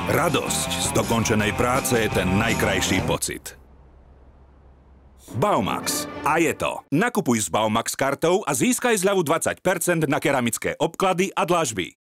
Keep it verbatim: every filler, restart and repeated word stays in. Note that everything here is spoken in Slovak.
Radosť z dokončenej práce je ten najkrajší pocit. Baumax. A je to. Nakupuj s Baumax kartou a získaj zľavu dvadsať percent na keramické obklady a dlažby.